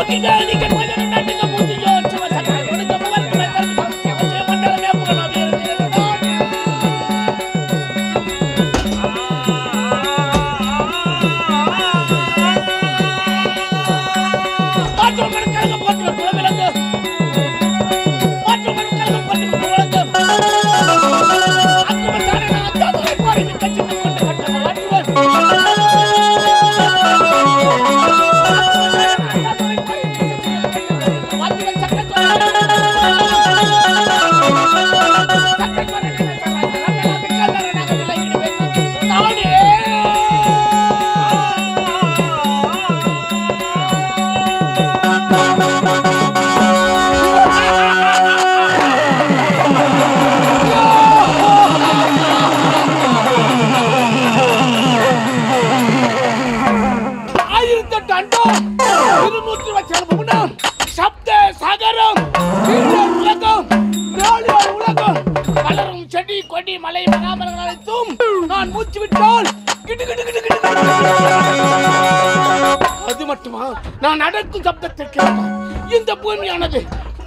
அது மட்டுமா நான் நடக்கும் சப்தத்தை கேட்க இந்த பூமியானது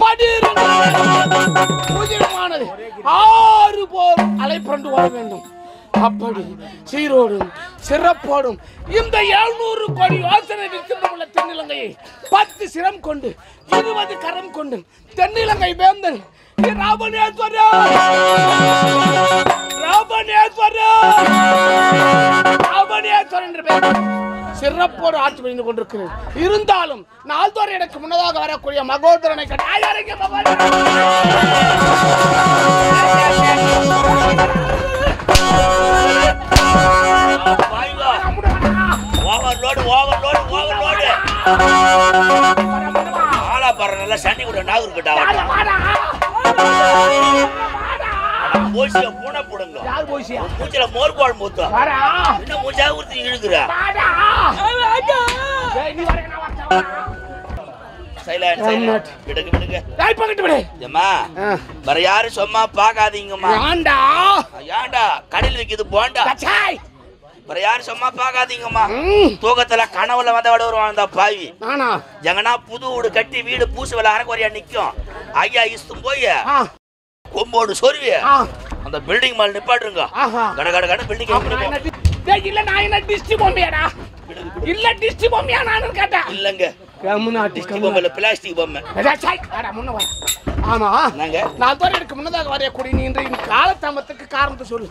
புதிரமானது 6 போர் அலை புரண்டு ஓட வேண்டும். அப்படி சீரோடும் சிறப்போடும் இந்த 700 கோடி யோசனை உள்ள தென்னிலங்கையை 10 சிரம் கொண்டு 20 கரம் கொண்டு தென்னிலங்கை வேந்தன் சிறப்போடு ஆட்சி புரிந்து கொண்டிருக்கிறேன். இருந்தாலும் நாள்தோறும் எனக்கு முன்னதாக வரக்கூடிய மகோதரனை சண்டி கூட நாகூர் பூனை போடுங்க மூச்சில மோர் குழம்பு மூத்தா என்ன மூச்சா ஊத்தி இழுக்குற வேற யாரும் சும்மா பாக்காதீங்கம்மா. ஏண்டா கடையில் விக்குது போண்டா வேற யாரும் சும்மா பாக்காதீங்கம்மா. தூக்கத்துல கனவுல வந்த வருவான் பாவி எங்கன்னா புது வீடு கட்டி வீடு பூசு வேலை அரைக்குறையா நிக்கும். ஐயா இஸ்தும் போய் கொம்போடு சொருவி அந்த பில்டிங் மேல நிப்பாட்டுருங்க. கட கட கட பில்டிங் இல்ல நான் என்ன டிஸ்ட்ரி பொம்மையாடா இல்ல டிஸ்ட்ரி பொம்மையா நான் கேட்டேன். இல்லங்க டிஸ்ட்ரி பொம்மை இல்ல பிளாஸ்டிக் பொம்மை. ஆமா நான் தோற எனக்கு முன்னதாக வரக்கூடிய நீ இன்றைய காலதாமத்துக்கு காரணத்தை சொல்லு.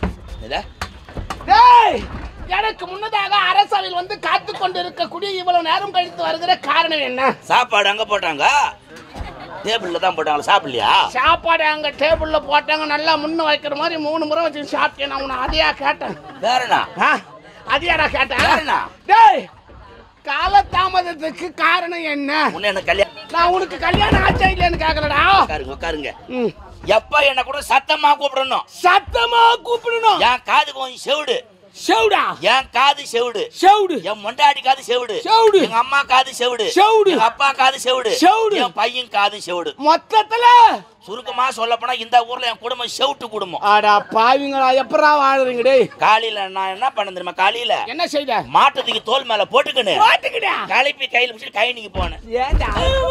எனக்கு முன்னதாக அரசவையில் வந்து காத்து கொண்டு இருக்கக்கூடிய இவ்வளவு நேரம் கழித்து வருகிற காரணம் என்ன? சாப்பாடு அங்க போட்டாங்க டேபிள்ல தான் போட்டாங்க. சாப்பிடலையா? சாப்பாடு அங்க டேபிள்ல போட்டாங்க. நல்லா முன்ன வைக்கிற மாதிரி 3 முறை வச்சு சாப்பிட்டேன். நான் உன்னை அதையா கேட்டேன். வேறனா அதையாடா கேட்டேன். டேய் காலதாமதத்துக்கு காரணம் என்ன? நான் உனக்கு கல்யாணம் ஆச்சா இல்லைன்னு கேட்கலடா. உட்காருங்க. எப்ப என்ன கூட சத்தமா கூப்பிடணும். சத்தமா கூப்பிடணும். என் காது கொஞ்சம் செவிடு. செவுடா என் காது செவுடு. செவுடு என் மொண்டாடி காது செவுடு. செவுடு எங்க அம்மா காது செவுடு. செவுடு எங்க அப்பா காது செவுடு. செவுடு என் பையன் காது செவுடு. மொத்தத்துல சுருக்கமா சொல்ல போனா இந்த ஊர்ல என் குடும்பம் செவுட்டு குடும்பம். ஆடா பாவிங்களா எப்பரா வாழுறீங்க டேய். காலையில நான் என்ன பண்ண தெரியுமா? காலையில என்ன செய்த? மாட்டத்துக்கு தோல் மேல போட்டுக்கணும். கலப்பி கையில பிடிச்சி கைனிக்கு போனேன். ஏண்டா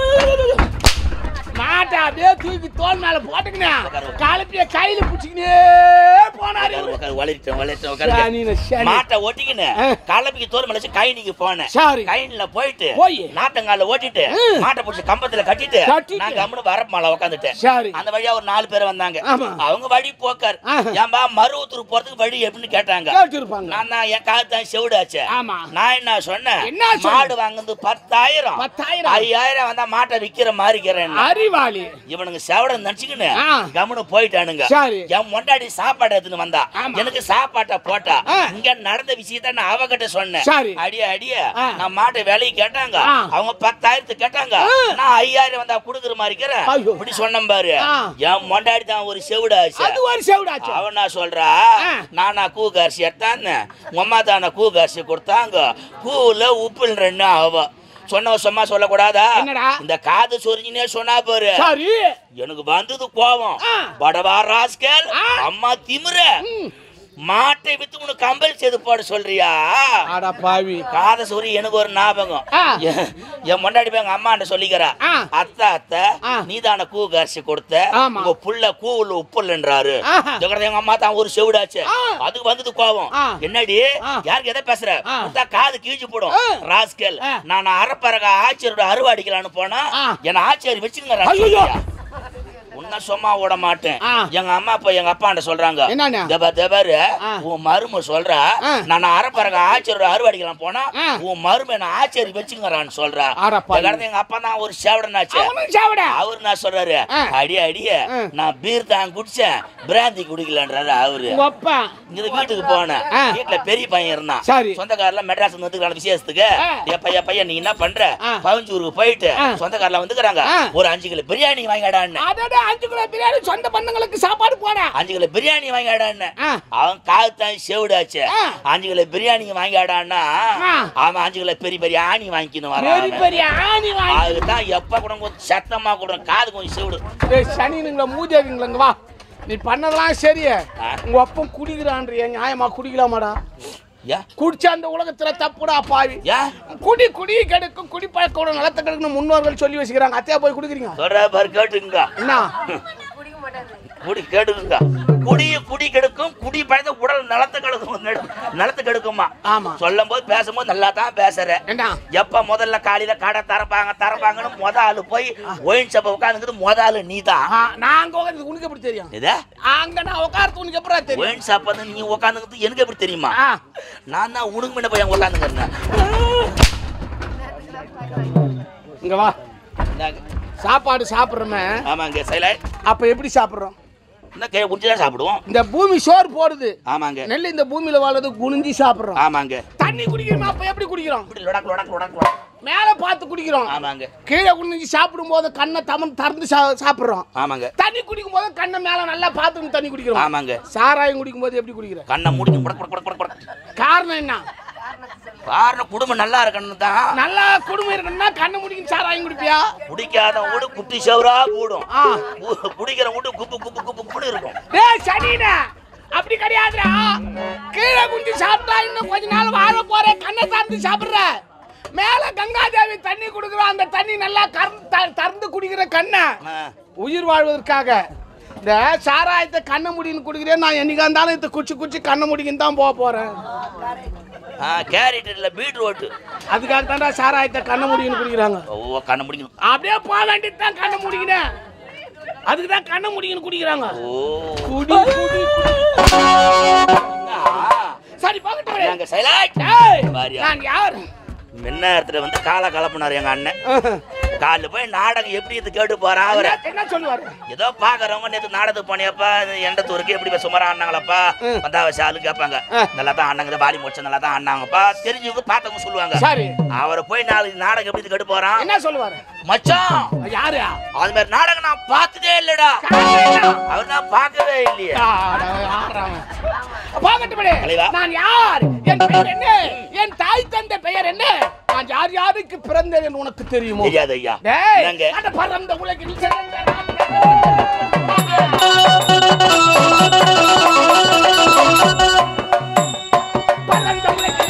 மாட்டை அப்படியே தூக்கி தோல் மேல போட்டுக்கினேன். கலப்பிய கையில பிடிச்சிக்கினே போனாரு. மாட்டை ஓட்டிக்கினேன். கலப்பிக்கு தோல் மேல கைனிக்கு போனேன். கைனில போயிட்டு நாட்டங்கால ஓட்டிட்டு மாட்டை பிடிச்சி கம்பத்துல கட்டிட்டு நான் கம்முனு வரப்பு மேல உட்காந்துட்டேன். அந்த வழியா ஒரு 4 பேர் வந்தாங்க. அவங்க வழி போக்கார். ஏன்பா மருவத்தூர் போறதுக்கு வழி எப்படின்னு கேட்டாங்க. நான் தான் என் காது தான் செவிடாச்சு. நான் என்ன சொன்னேன்? மாடு வாங்குறது 10,000 5,000 வந்தா மாட்டை விக்கிற மாதிரி இவனுங்க செவட நினைச்சுக்கின்னு கம்முனு போயிட்டானுங்க. என் மொண்டாடி சாப்பாடு எடுத்துன்னு வந்தா எனக்கு சாப்பாட்டை போட்டா இங்க நடந்த விஷயத்த நான் அவகிட்ட சொன்னேன். அடிய அடிய நான் மாட்டை விலையை கேட்டாங்க. அவங்க 10,000 கேட்டாங்க. நான் 5,000 வந்தா குடுக்குற மாதிரி இப்படி சொன்ன பாரு. என் மொண்டாடி தான் ஒரு செவிடாச்சு. அவன் நான் சொல்றா நானா கூ அரிசி எடுத்தான்னு உம்மா தானே கூ அரிசி கொடுத்தாங்க. கூல உப்புல 2 ஆவா சொன்ன சும்மா சொல்லக்கூடாதா? இந்த காது சொரிஞ்சினே சொன்னா பாரு. எனக்கு வந்தது கோவம். படவா ராஸ்கல் அம்மா திமிர மாட்டை வித்து உனக்கு கம்பல் செய்து போட சொல்றியா? ஆடா பாவி. காத சூரி எனக்கு ஒரு ஞாபகம். என் முன்னாடி போய் எங்க அம்மாண்ட சொல்லிக்கிறா, அத்தை அத்தை நீதான கூ கரிசி கொடுத்த, உங்க புள்ள கூவுல உப்புலன்றாரு. எங்க அம்மா தான் ஒரு செவிடாச்சு. அதுக்கு வந்தது கோவம். என்னடி யாருக்கு எதை பேசுற? காது கீழ்ச்சி போடும் ராஸ்கல். நான் அரைப்பறக ஆச்சரியோட அறுவாடிக்கலான்னு போனா என்ன ஆச்சரி வச்சுங்க. உன்ன சும்மா விட மாட்டேன். எங்க அம்மா போய் எங்க அப்பாண்ட சொல்றாங்க, உன் மரும சொல்றா நான் அரைப்பறக ஆச்சரியோட அறுவாடிக்கலாம் போனா உன் மரும என்ன ஆச்சரி வச்சுங்கிறான்னு சொல்றா. எங்க அப்பா தான் ஒரு சேவடனாச்சு. அவரு நான் சொல்றாரு, அடிய அடிய நான் பீர் தான் குடிச்சேன் பிராந்தி குடிக்கலன்றாரு அவரு. இந்த வீட்டுக்கு போனேன். வீட்டுல பெரிய பையன் இருந்தான். சொந்தக்காரெல்லாம் மெட்ராஸ் வந்துக்கிறாங்க விசேஷத்துக்கு. பையன் பையன் நீ என்ன பண்ற? பவஞ்சூருக்கு போயிட்டு சொந்தக்காரெல்லாம் வந்துக்கிறாங்க, ஒரு 5 கிலோ பிரியாணி வாங்கிடான்னு. 5 கிலோ பிரியாணி சொந்த பந்தங்களுக்கு சாப்பாடு போறேன். 5 கிலோ பிரியாணி வாங்கிடான்னு. அவன் காலத்தான் செவிடாச்சு. 5 கிலோ பிரியாணி வாங்கிடான்னா அவன் 5 கிலோ பெரிய பெரிய ஆணி வாங்கிக்கணும் வரான். அதுதான் எப்ப கூட கொஞ்சம் சத்தமா கூட காது கொஞ்சம் செவிடு. சனிங்களா மூதேவிங்களா வா, நீ பண்ணதெல்லாம் சரியா? உங்க அப்பம் குடிக்கிறான்றிய நியாயமா குடிக்கலாமாடா? குடிச்சா அந்த உலகத்துல தப்புடா பாவி. குடி குடி கெடுக்கும், குடி பழக்கம் நலத்தை கெடுக்கணும் முன்னோர்கள் சொல்லி வச்சுக்கிறாங்க. அத்தையா போய் குடிக்கிறீங்க? கேட்டுங்க என்ன குடி கேடுங்க. குடி கெடுக்கும், குடி பழத்த உடல் நலத்தை கெடுக்கும், நலத்தை கெடுக்குமா? சொல்லும் போது பேசும்போது நல்லா தான் பேசுற. எப்ப முதல்ல காலையில கடை தரப்பாங்கன்னு முத ஆளு போய் ஒயின் ஷாப் உட்காந்துக்கிட்டு முத ஆளு நீ தான். நாங்க உனக்கு எப்படி தெரியும்? அங்க நான் உட்கார்ந்து உனக்கு எப்படி தெரியும்? ஒயின் ஷாப் வந்து நீ உட்காந்துக்கிட்டு எனக்கு எப்படி தெரியுமா? நான் தான் உனக்கு முன்ன போய் உட்காந்துக்கிறேன். இங்க வா, சாப்பாடு சாப்பிடுறோமே. ஆமாங்க சைலண்ட். அப்ப எப்படி சாப்பிடுறோம்? சாப்பிடுவோம். இந்த பூமி சோறு போடுது. ஆமாங்க. நெல் இந்த பூமியில வாழது குனிஞ்சி சாப்பிடுறோம். ஆமாங்க. தண்ணி குடிக்கிறோம். அப்ப எப்படி குடிக்கிறோம்? மேல பார்த்து குடிக்கிறோம். ஆமாங்க. கீழே குனிஞ்சி சாப்பிடும் போது கண்ணை திறந்து சாப்பிடுறோம். ஆமாங்க. தண்ணி குடிக்கும் போது கண்ணை மேல நல்லா பார்த்து தண்ணி குடிக்கிறோம். ஆமாங்க. சாராயம் குடிக்கும் போது எப்படி குடிக்கிறோம்? கண்ணை மூடி. காரணம் என்ன? காரணம் குடும்பம் நல்லா இருக்கணும் தான். நல்லா குடும்பம் இருக்கணும்னா கண்ணை முடிக்கும் சாராயம் குடிப்பியா? குடிக்காத வீடு குட்டி சவரா கூடும். குடிக்கிற வீடு குப்பு குப்பு குப்பு குப்பு இருக்கும். சனினா அப்படி கிடையாதுடா. கீழே குடிச்சு சாப்பிட்டா இன்னும் கொஞ்ச நாள் வாழ போற. கண்ணை திறந்து சாப்பிடுற. மேல கங்காதேவி தண்ணி குடுக்குறோம். அந்த தண்ணி நல்லா திறந்து குடிக்கிற கண்ணை உயிர் வாழ்வதற்காக. இந்த சாராயத்தை கண்ணை முடின்னு குடிக்கிறேன். நான் என்னைக்கா இருந்தாலும் இதை குச்சி கண்ணை முடிக்கின்னு தான் போக போறேன். கேரட் இல்ல பீட்ரூட். அதுக்காக தான்டா சாராயத்தை கண்ணை முடின்னு குடிக்கிறாங்க. ஓ கண்ணை முடிக்கணும். அப்படியே போக வேண்டியது தான் கண்ணை முடிக்கணும். அதுக்கு தான் கண்ணை முடின்னு குடிக்கிறாங்க. ஓ குடி குடி. சரி போகட்டும். நாங்க சைலண்ட். நான் யார்? முன்ன இடத்துல வந்து கால கலப்புனாரு எங்க அண்ணன். காலைல போய் நாடகம் எப்படி இது கேட்டு போறா அவரு என்ன சொல்லுவாரு? ஏதோ பாக்குறவங்க நேற்று நாடகத்துக்கு போனியப்பா எண்டத்தூருக்கு எப்படி சுமாரா ஆனாங்களப்பா வந்தா ஆளு கேட்பாங்க. நல்லா தான் ஆனாங்க, பாடி முடிச்ச நல்லா தான் ஆனாங்கப்பா. தெரிஞ்சவங்க பார்த்தவங்க சொல்லுவாங்க. சரி அவரை போய் நாடகம் எப்படி கேட்டு போறான் என்ன சொல்லுவாரு? மச்சான் யாரு அது மாதிரி நாடகம் நான் பார்த்ததே இல்லடா. அவர் நான் பார்க்கவே இல்லையே. நான் யார்? என் பெயர் என்ன? என் தாய் தந்தை பெயர் என்ன? நான் யாருக்கு பிறந்தேன் உனக்கு தெரியுமோ? தெரியாது ஐயா. அந்த பரந்த உலகில் பரந்த உலகில்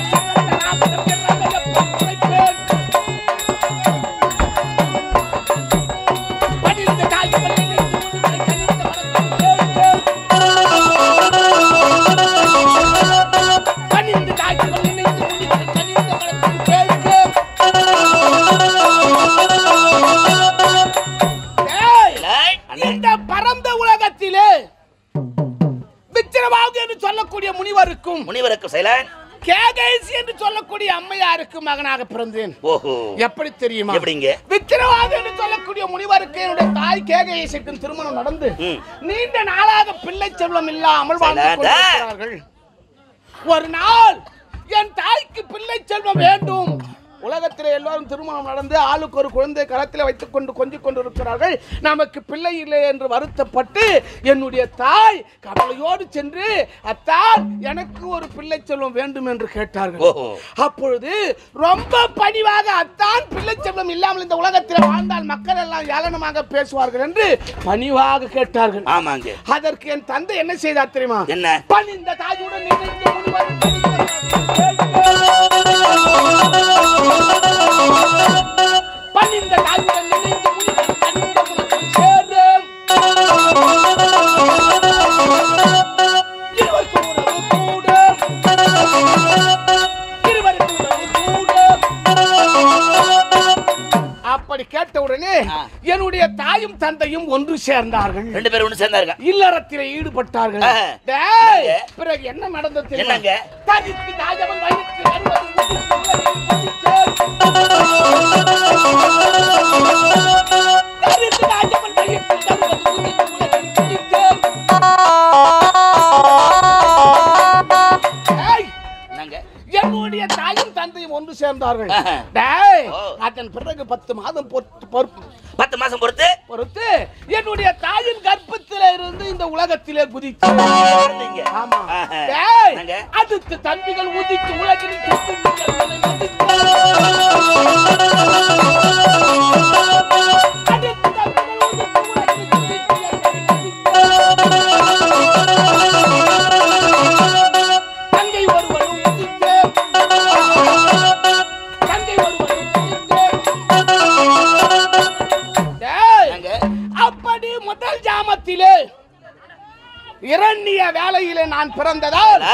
என்று சொல்லக்கூடிய அம்மையாருக்கு மகனாக பிறந்தேன். எப்படி தெரியுமா? விக்கிரவாதி என்று சொல்லக்கூடிய முனிவருக்கு என்னுடைய தாய் கேகேசிக்கு திருமணம் நடந்து நீண்ட நாளாக பிள்ளை செல்வம் இல்லாமல் வாழ்ந்து கொண்டிருக்கிறார்கள். ஒரு நாள் என் தாய்க்கு பிள்ளை செல்வம் வேண்டும் உலகத்திலே எல்லாரும் திருமணம் நடந்து ஆளுக்கு ஒரு குழந்தை களத்தில் வைத்துக் கொண்டு கொஞ்சிக் கொண்டு இருக்கிறார்கள். நமக்கு பிள்ளை இல்லை என்று வருத்தப்பட்டு என்னுடைய தாய் கவலையோடு சென்று அத்தான் எனக்கு ஒரு பிள்ளை செல்வம் வேண்டும் என்று கேட்டார்கள். அப்பொழுது ரொம்ப பணிவாக அத்தான் பிள்ளை செல்வம் இல்லாமல் இந்த உலகத்தில் வாழ்ந்தால் மக்கள் எல்லாம் ஏளனமாக பேசுவார்கள் என்று பணிவாக கேட்டார்கள். ஆமாங்க. அதற்கு என் தந்தை என்ன செய்தார் தெரியுமா? என்ன? பணிந்த தாயுடன் நினைந்து பணிந்த தாயுடன் நினைந்து சேரும் இருவருக்கும் உறவு கூடும், இருவருக்கும் உறவு கூடும். அப்படி கேட்டவுடனே என்னுடைய தாயும் தந்தையும் ஒன்று சேர்ந்தார்கள். 2 பேரும் ஒன்று சேர்ந்தார்கள். இல்லறத்திலே ஈடுபட்டார்கள். பிறகு என்ன நடந்தது? என்னங்க? தனித்து தாயவன் வயிற்று வருவது என்னுடைய தாயும் தந்தையும் ஒன்று சேர்ந்தார்கள். அதன் பிறகு 10 மாதம் பொறுத்து என்னுடைய தாயின் கர்ப்பத்திலே இருந்து இந்த உலகத்திலே குதித்து அடுத்து தம்பிகள் உதித்து உலகில் தங்கை ஒருவரும் அப்படி முதல் ஜாமத்திலே இரண்ய வேளையிலே நான் பிறந்ததால்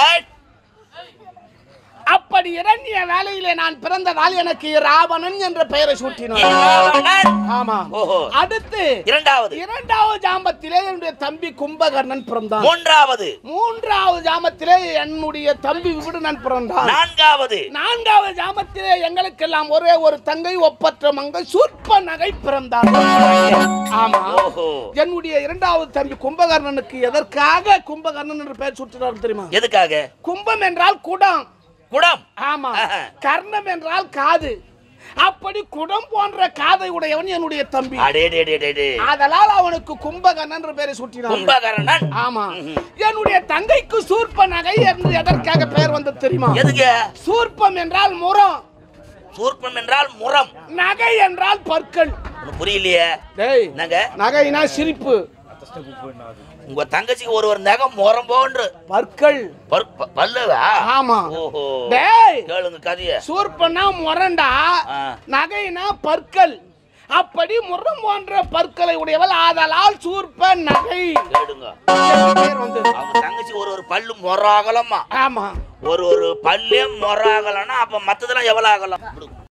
எனக்கு ராவணன் என்ற பெயரை சூட்டினார். ஆமா. அடுத்து இரண்டாவது ஜாமத்திலே என்னுடைய தம்பி கும்பகர்ணன் பிறந்தான். மூன்றாவது ஜாமத்திலே என்னுடைய தம்பி விபுடனன் பிறந்தான். நான்காவது ஜாமத்திலே எங்களுக்கெல்லாம் ஒரே ஒரு தங்கை ஒப்பற்ற மங்கை சூர்பனகை பிறந்தார். ஆமா. என்னுடைய இரண்டாவது தம்பி கும்பகர்ணனுக்கு எதற்காக கும்பகர்ணன் என்று பெயர் சூட்டினார் தெரியுமா? எதுக்காக? கும்பம் என்றால் குடம். ஆமா. கர்ணம் என்றால் காது. அப்படி குடம் போன்ற காதை உடையவன் என்னுடைய தம்பி. அதனால் அவனுக்கு கும்பகர்ணன் என்று பெயரை சூட்டினார். ஆமா. என்னுடைய தங்கைக்கு சூர்பனகை என்று எதற்காக பெயர் வந்தது தெரியுமா? சூர்பம் என்றால் முரம். நகை என்றால் பற்கள். புரியலையே. நகைனா சிரிப்பு. உங்க தங்கச்சிக்கு ஒரு நகம் முறம் போன்று பற்கள். பல்லுவா? ஆமா. கேளுங்க கதைய. சூர்பனா முரண்டா, நகைனா பற்கள். அப்படி முரம் போன்ற பற்களை உடையவள், ஆதலால் சூர்ப நகை. அவங்க தங்கச்சி ஒரு பல்லு மொராகலமா? ஆமா. ஒரு பல்லே மொராகலன்னா அப்ப மத்ததெல்லாம் எவ்வளவு ஆகலாம்?